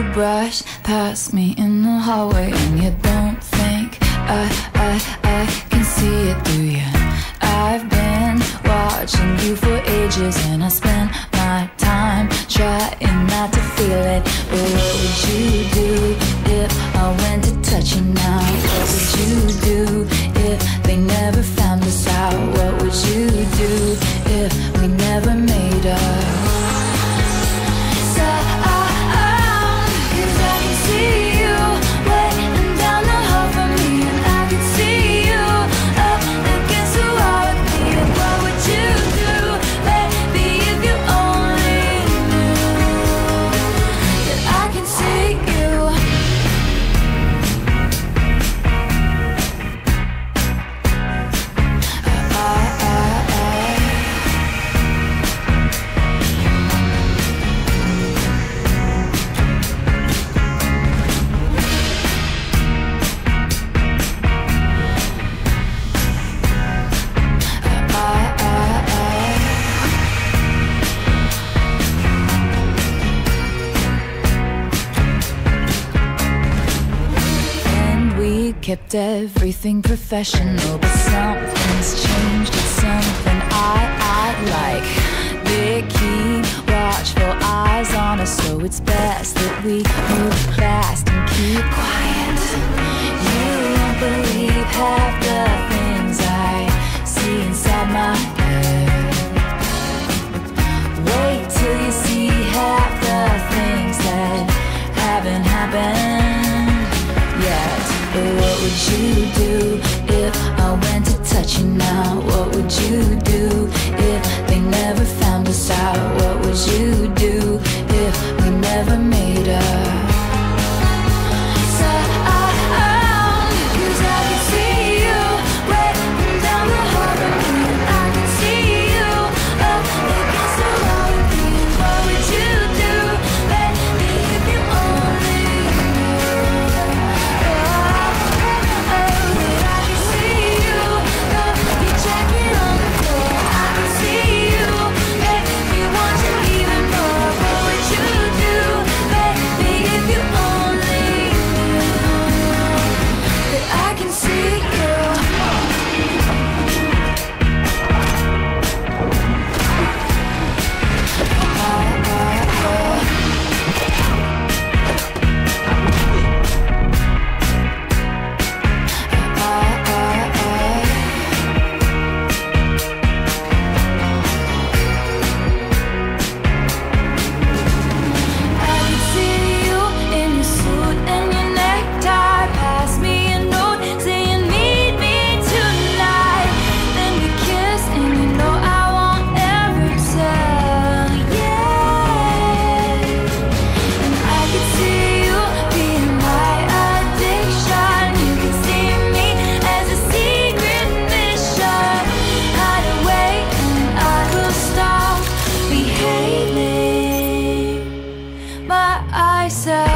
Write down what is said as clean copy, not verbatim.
brush past me in the hallway, and you don't think I can see it through you. I've been watching you for ages, and I spent my time trying not to feel it. But what would you do if I went to touch you now? What would you do if they never found us out? What would you do if we never made up? Kept everything professional, but something's changed. It's something I like. They keep watchful eyes on us, so it's best that we move fast and keep quiet. You won't believe half the things I see inside my head. Wait till you see half the things that haven't happened yet. But what would you do if I went to touch you now? What would you do if they never found us out? What would you do if we never made up? My eyes